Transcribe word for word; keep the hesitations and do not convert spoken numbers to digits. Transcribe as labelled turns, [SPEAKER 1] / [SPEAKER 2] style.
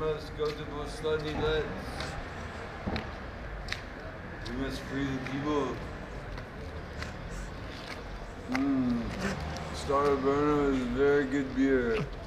[SPEAKER 1] must go to those slutty lands. We must free the people. Mmm. Starobrno is very good beer.